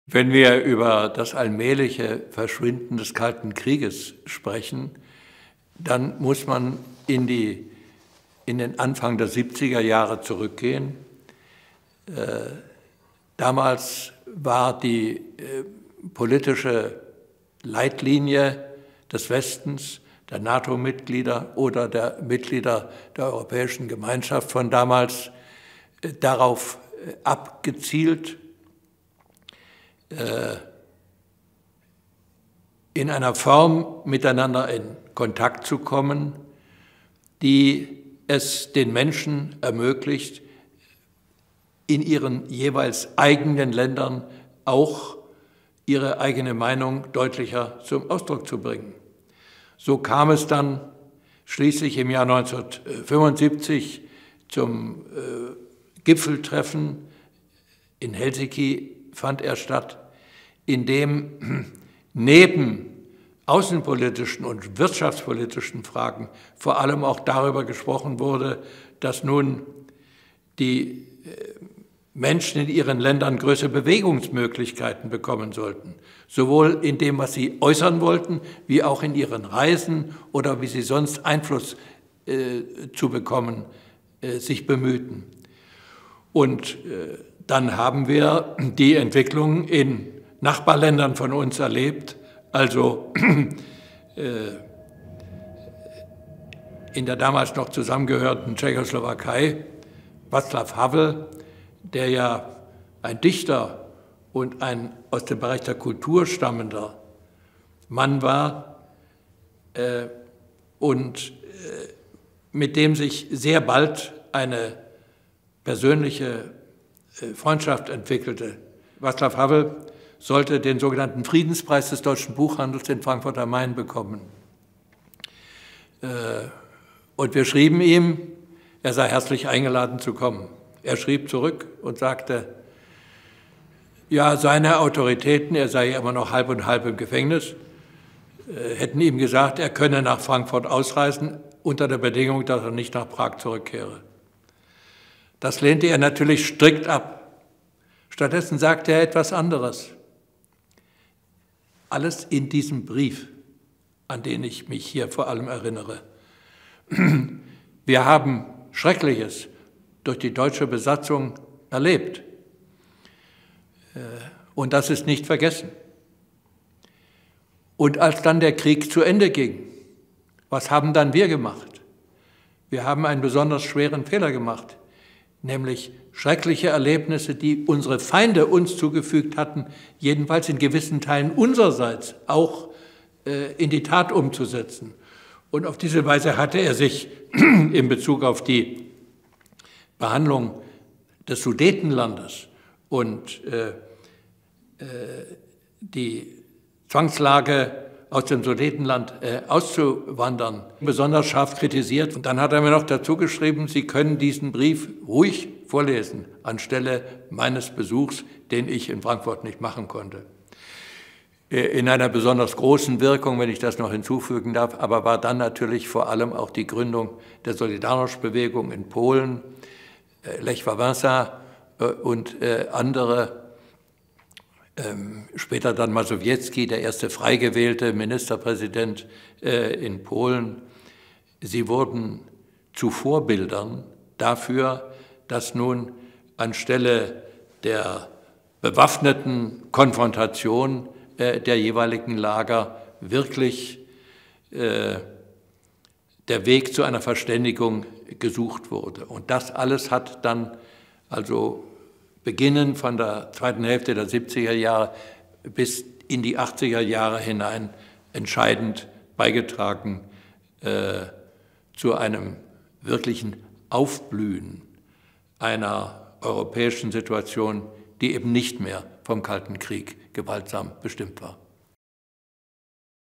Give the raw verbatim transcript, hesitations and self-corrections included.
Wenn wir über das allmähliche Verschwinden des Kalten Krieges sprechen, dann muss man in, die, in den Anfang der siebziger Jahre zurückgehen. Äh, damals war die äh, politische Leitlinie des Westens, der NATO-Mitglieder oder der Mitglieder der Europäischen Gemeinschaft von damals äh, darauf äh, abgezielt, in einer Form miteinander in Kontakt zu kommen, die es den Menschen ermöglicht, in ihren jeweils eigenen Ländern auch ihre eigene Meinung deutlicher zum Ausdruck zu bringen. So kam es dann schließlich im Jahr neunzehnhundertfünfundsiebzig zum äh, Gipfeltreffen in Helsinki fand er statt, in dem neben außenpolitischen und wirtschaftspolitischen Fragen vor allem auch darüber gesprochen wurde, dass nun die Menschen in ihren Ländern größere Bewegungsmöglichkeiten bekommen sollten, sowohl in dem, was sie äußern wollten, wie auch in ihren Reisen oder wie sie sonst Einfluss äh, zu bekommen, äh, sich bemühten. Und äh, dann haben wir die Entwicklung in Nachbarländern von uns erlebt, also äh, in der damals noch zusammengehörenden Tschechoslowakei, Václav Havel, der ja ein Dichter und ein aus dem Bereich der Kultur stammender Mann war äh, und äh, mit dem sich sehr bald eine persönliche Freundschaft entwickelte. Václav Havel sollte den sogenannten Friedenspreis des deutschen Buchhandels in Frankfurt am Main bekommen. Und wir schrieben ihm, er sei herzlich eingeladen zu kommen. Er schrieb zurück und sagte, ja, seine Autoritäten, er sei immer noch halb und halb im Gefängnis, hätten ihm gesagt, er könne nach Frankfurt ausreisen, unter der Bedingung, dass er nicht nach Prag zurückkehre. Das lehnte er natürlich strikt ab. Stattdessen sagte er etwas anderes. Alles in diesem Brief, an den ich mich hier vor allem erinnere. Wir haben Schreckliches durch die deutsche Besatzung erlebt. Und das ist nicht vergessen. Und als dann der Krieg zu Ende ging, was haben dann wir gemacht? Wir haben einen besonders schweren Fehler gemacht, nämlich schreckliche Erlebnisse, die unsere Feinde uns zugefügt hatten, jedenfalls in gewissen Teilen unsererseits auch äh, in die Tat umzusetzen. Und auf diese Weise hatte er sich in Bezug auf die Behandlung des Sudetenlandes und äh, äh, die Zwangslage aus dem Sudetenland äh, auszuwandern, besonders scharf kritisiert. Und dann hat er mir noch dazu geschrieben, Sie können diesen Brief ruhig vorlesen, anstelle meines Besuchs, den ich in Frankfurt nicht machen konnte. Äh, in einer besonders großen Wirkung, wenn ich das noch hinzufügen darf, aber war dann natürlich vor allem auch die Gründung der Solidarność-Bewegung in Polen, äh, Lech Wałęsa äh, und äh, andere, später dann Mazowiecki, der erste frei gewählte Ministerpräsident äh, in Polen. Sie wurden zu Vorbildern dafür, dass nun anstelle der bewaffneten Konfrontation äh, der jeweiligen Lager wirklich äh, der Weg zu einer Verständigung gesucht wurde. Und das alles hat dann also beginnen von der zweiten Hälfte der siebziger Jahre bis in die achtziger Jahre hinein entscheidend beigetragen äh, zu einem wirklichen Aufblühen einer europäischen Situation, die eben nicht mehr vom Kalten Krieg gewaltsam bestimmt war.